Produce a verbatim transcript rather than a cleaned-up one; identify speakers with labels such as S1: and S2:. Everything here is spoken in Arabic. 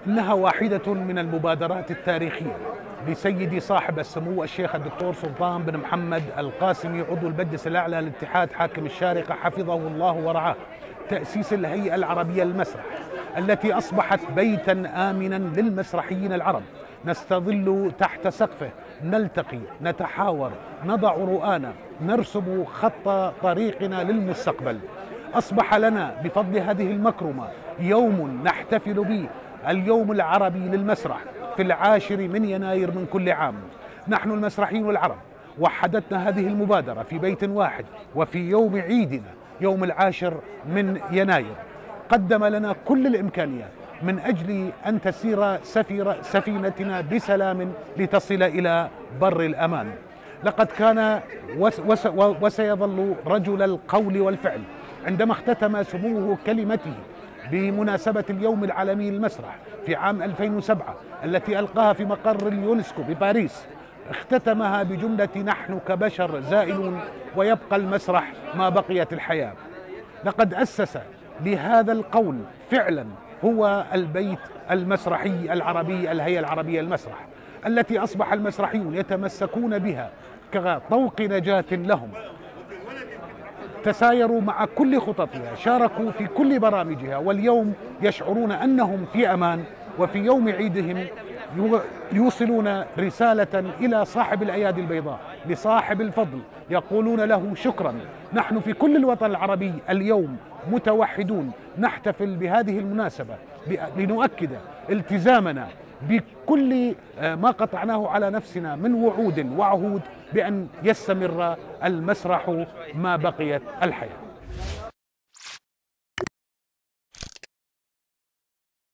S1: إنها واحدة من المبادرات التاريخية لسيدي صاحب السمو الشيخ الدكتور سلطان بن محمد القاسمي عضو المجلس الأعلى للاتحاد حاكم الشارقة حفظه الله ورعاه، تأسيس الهيئة العربية للمسرح التي أصبحت بيتا آمنا للمسرحيين العرب، نستظل تحت سقفه، نلتقي، نتحاور، نضع رؤانا، نرسم خط طريقنا للمستقبل. أصبح لنا بفضل هذه المكرمة يوم نحتفل به، اليوم العربي للمسرح في العاشر من يناير من كل عام. نحن المسرحيين العرب وحدتنا هذه المبادرة في بيت واحد، وفي يوم عيدنا يوم العاشر من يناير قدم لنا كل الإمكانيات من أجل أن تسير سفير سفينتنا بسلام لتصل إلى بر الأمان. لقد كان وس وس وسيظل رجل القول والفعل عندما اختتم سموه كلمته بمناسبة اليوم العالمي للمسرح في عام ألفين وسبعة التي ألقاها في مقر اليونسكو بباريس. اختتمها بجملة: نحن كبشر زائلون ويبقى المسرح ما بقيت الحياة. لقد أسس لهذا القول فعلا هو البيت المسرحي العربي، الهيئة العربية للمسرح، التي أصبح المسرحيون يتمسكون بها كطوق نجاة لهم. تسايروا مع كل خططها، شاركوا في كل برامجها، واليوم يشعرون أنهم في أمان. وفي يوم عيدهم يوصلون رسالة إلى صاحب الأيادي البيضاء، لصاحب الفضل، يقولون له شكرا. نحن في كل الوطن العربي اليوم متوحدون نحتفل بهذه المناسبة لنؤكد التزامنا بكل ما قطعناه على نفسنا من وعود وعهود بأن يستمر المسرح ما بقيت الحياة.